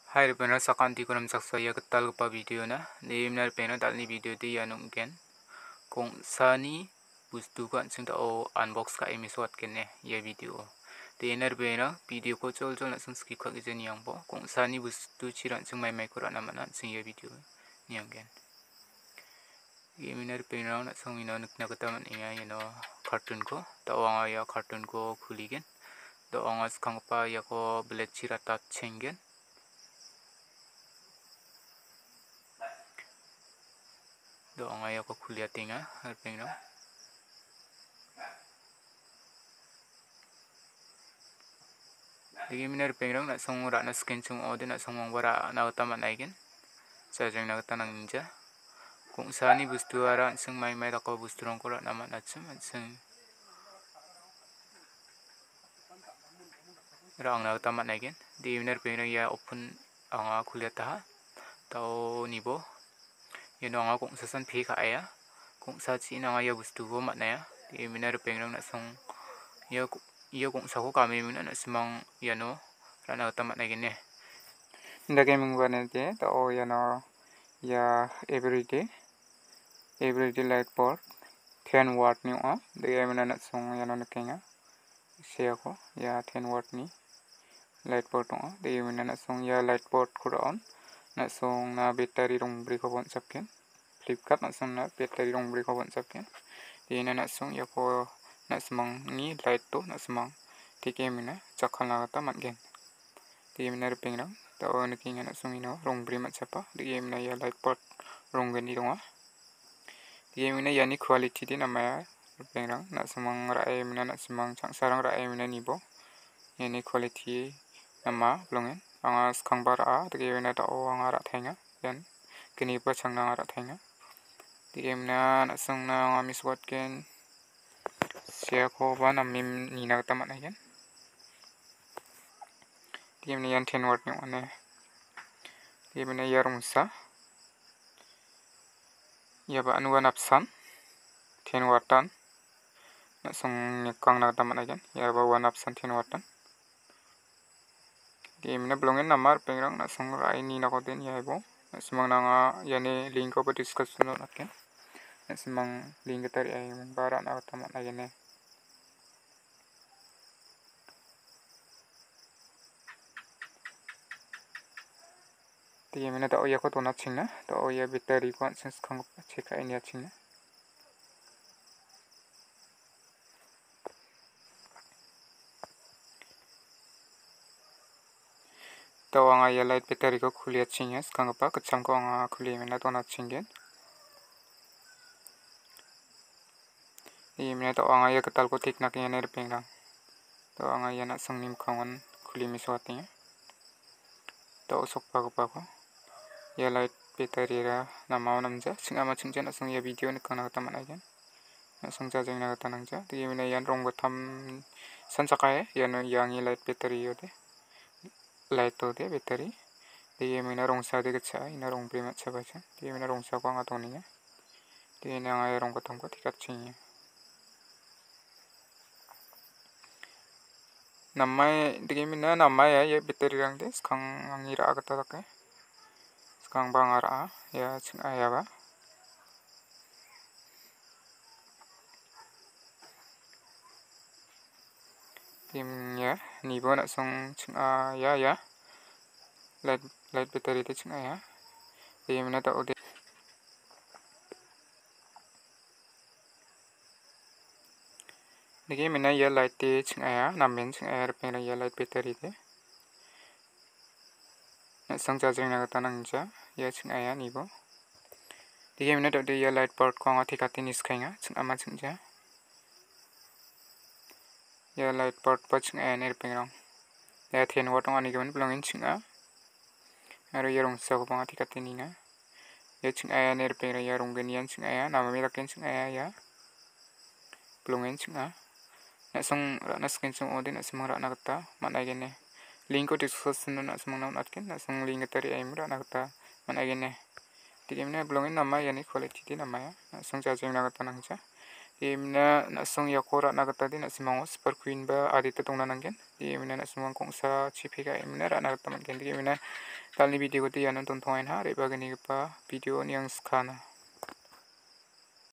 Hai rupena sakanti kunam saksa ya ketal lupa video na nimnar pena dalni video di ya nungken kong sani bustu kan sing ta o unbox ka emiswat kene ya video di iner pena video ko chol chol na sing skip ka gizen yang bo kong sani bustu chiran sing mai kuran na mana sing ya video niang ken iner pena na song ina nukna kata man inga cartoon ko ta wanga ya cartoon ko khuligen do anga skang pa ya ko belet chirata chengen do anga ya ko khulia tinga arpengno Digi minar pengrang na song na skin chung ode na song bara na utama naigen sajeng na tanang ninja kung sani bustu ara sing mai ko bustu rong ko na man achum sing rang na utama naigen di minar pengrang ya open anga khulia ta tao nibo yeno anga kung sasan phi ka aya kung sa chi na ya bustu go mat na ya di minar pengrang na song ya iya kung sa ko kami mina na simang yano rana utama naigen ne the gaming one de to ya everyday light board 10 watt ni the game na song nakenga siya ko ya 10 watt ni light board the game na song ya light board ko on na song na battery rong bri ko bon sapken flipkart na song na battery rong bri ko bon sapken di na song ya ko na semang ni light to na semang di game na chakal na ta matgen di game na pengrang ta on kinga na song rong bri mat sapa di game na ya light board rong gani donga di game na yani quality di namanya pengrang na semang rae mina na semang sarang rae mina nibo yani quality nama blongen anga skang bar a di game na ta o anga ra thainga yan kini pa changna ra thainga di game na song na ami swat ken sia ko ba na mim ni na ta man yan di game na yan 10 watt ni one di game na yarung sa ya ba anu apsan 10 wattan na song nyekang na ta man yan ya ba one apsan 10 wattan game na blongen namar pengrang na song rai ni na ko den ya bo semang nanga yani link ko discuss no naken semang link tari ai bara na tama na yene game na ta oya ko to na chingna to oya battery ko sens khang cheka ini chingna to anga ya light battery ko khulia chinges kang pa kacham ko anga khuli mena to na chingen imena to anga ya katal ko tik na ke ner pengrang to anga ya na sangnim khangon khuli mi swati to sokpa ko ya light battery ra na ma namja singa ma chingja na song ya video ni kana ta managen na song ja jeng na ta nangja ti imena yan rong ba tham san sakae ya no yangi light battery yote light to de battery ti imena rong sa de cha ina rong prima cha ba cha ti imena rong sa ko anga to ni ti ina anga rong ko tham ko tikat chinya namai digimina namai ya battery rang de skang angira agata take skang bangara ya ching aya ba tim ya ni bo na song ching aya ya light battery de ching aya dimina ta ode digimina ya light de ching aya namen ching aya pe ya light battery de sang cha jeng na ta nangja ya ching aya ni bo digimina ta de ya light board ko ngati kati nis khainga ching ama chingja ya light board pa ching aya ner pengrang ya 10 watt ani gamen blongin chinga aro ya rong sa ko ngati kati ninga ya ching aya ner pengrang ya rong genian ching aya nama mi laken ching aya ya blongin chinga na song na skin chung ode na semang na kata mana gene link ko discussion na semang na atken na song link tari ai mura na kata mana gene digimna blongin nama yani quality ti nama ya na song cha jeng na kata nangja Imna nasong yakora nagatadi nasimango super queen ba adita tongna nanggen. Imna nasumang kongsa chipika imna rana gataman kendi imna talni video gati yanon tontongain ha rebagani gipa video ni ang skana.